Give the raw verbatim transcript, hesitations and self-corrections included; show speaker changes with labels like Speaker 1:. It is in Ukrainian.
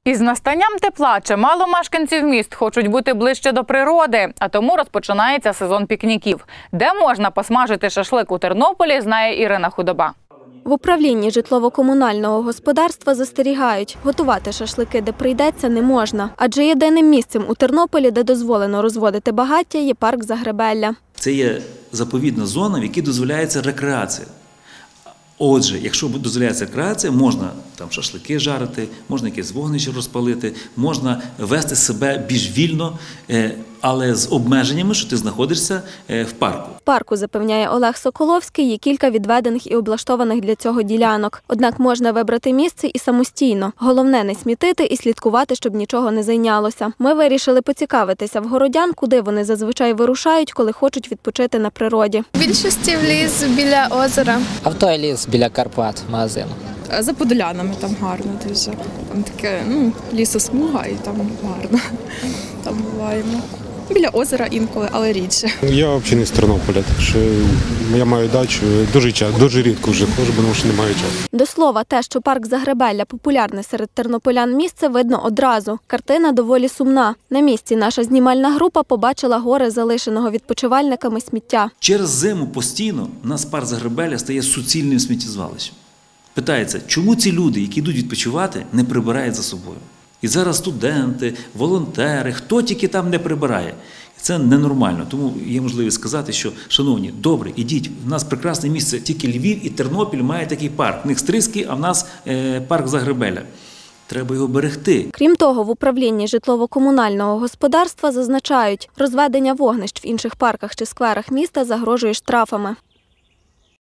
Speaker 1: Із настанням тепла чимало мешканців міст хочуть бути ближче до природи, а тому розпочинається сезон пікніків. Де можна посмажити шашлик у Тернополі, знає Ірина Худоба.
Speaker 2: В управлінні житлово-комунального господарства застерігають, готувати шашлики, де прийдеться, не можна. Адже єдиним місцем у Тернополі, де дозволено розводити багаття, є парк Загребелля.
Speaker 3: Це є заповідна зона, в якій дозволяється рекреація. Отже, якщо дозволяється рекреація, можна там шашлики жарити, можна якесь вогнище розпалити, можна вести себе більш вільно, але з обмеженнями, що ти знаходишся в парку.
Speaker 2: В парку, запевняє Олег Соколовський, є кілька відведених і облаштованих для цього ділянок. Однак можна вибрати місце і самостійно. Головне – не смітити і слідкувати, щоб нічого не зайнялося. Ми вирішили поцікавитися в городян, куди вони зазвичай вирушають, коли хочуть відпочити на природі.
Speaker 4: В більшості в ліс біля озера.
Speaker 5: А в той ліс біля Карпат, магазину.
Speaker 6: За Подолянами там гарно дуже. Там таке, ну, лісосмуга і там гарно. Там буваємо. Біля озера інколи, але рідше.
Speaker 7: Я взагалі не з Тернополя, так що я маю дачу. Дуже часто, дуже рідко вже ходжу, тому що немає часу.
Speaker 2: До слова, те, що парк Загребелля популярне серед тернополян місце, видно одразу. Картина доволі сумна. На місці наша знімальна група побачила гори залишеного відпочивальниками сміття.
Speaker 3: Через зиму постійно у нас парк Загребелля стає суцільним сміттєзвалищем. Питається, чому ці люди, які йдуть відпочивати, не прибирають за собою? І зараз студенти, волонтери, хто тільки там не прибирає. І це ненормально. Тому є можливість сказати, що, шановні, добре, ідіть, в нас прекрасне місце, тільки Львів і Тернопіль має такий парк. В них Стрийський, а в нас е, парк Загребелля. Треба його берегти.
Speaker 2: Крім того, в управлінні житлово-комунального господарства зазначають, розведення вогнищ в інших парках чи скверах міста загрожує штрафами.